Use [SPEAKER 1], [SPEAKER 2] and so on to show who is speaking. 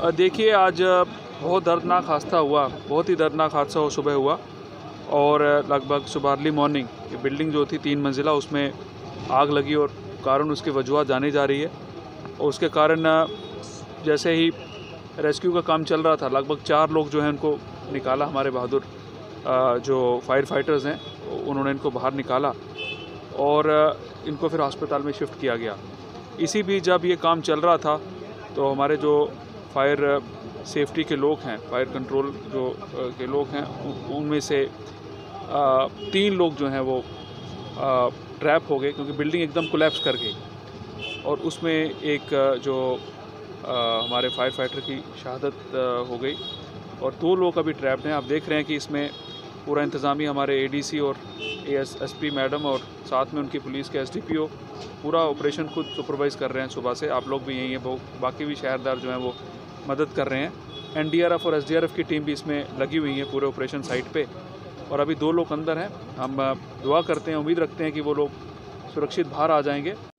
[SPEAKER 1] देखिए आज बहुत दर्दनाक हादसा हुआ, बहुत ही दर्दनाक हादसा वो सुबह हुआ और लगभग सुबह अर्ली मॉर्निंग ये बिल्डिंग जो थी 3 मंजिला उसमें आग लगी और कारण उसकी वजूहत जानी जा रही है। और उसके कारण जैसे ही रेस्क्यू का काम चल रहा था लगभग 4 लोग जो हैं उनको निकाला, हमारे बहादुर जो फायर फाइटर्स हैं उन्होंने इनको बाहर निकाला और इनको फिर अस्पताल में शिफ्ट किया गया। इसी बीच जब ये काम चल रहा था तो हमारे जो फायर सेफ्टी के लोग हैं, फायर कंट्रोल जो के लोग हैं, उनमें से 3 लोग जो हैं वो ट्रैप हो गए क्योंकि बिल्डिंग एकदम कोलैप्स कर गई और उसमें एक जो हमारे फायर फाइटर की शहादत हो गई और 2 लोग अभी ट्रैप्ड हैं। आप देख रहे हैं कि इसमें पूरा इंतज़ामिया हमारे एडीसी और एसपी मैडम और साथ में उनकी पुलिस के एसडीपीओ पूरा ऑपरेशन खुद सुपरवाइज़ कर रहे हैं सुबह से। आप लोग भी यहीं हैं, बाकी भी शहरदार जो हैं वो मदद कर रहे हैं। एनडीआरएफ और एसडीआरएफ की टीम भी इसमें लगी हुई है पूरे ऑपरेशन साइट पे और अभी 2 लोग अंदर हैं। हम दुआ करते हैं, उम्मीद रखते हैं कि वो लोग सुरक्षित बाहर आ जाएंगे।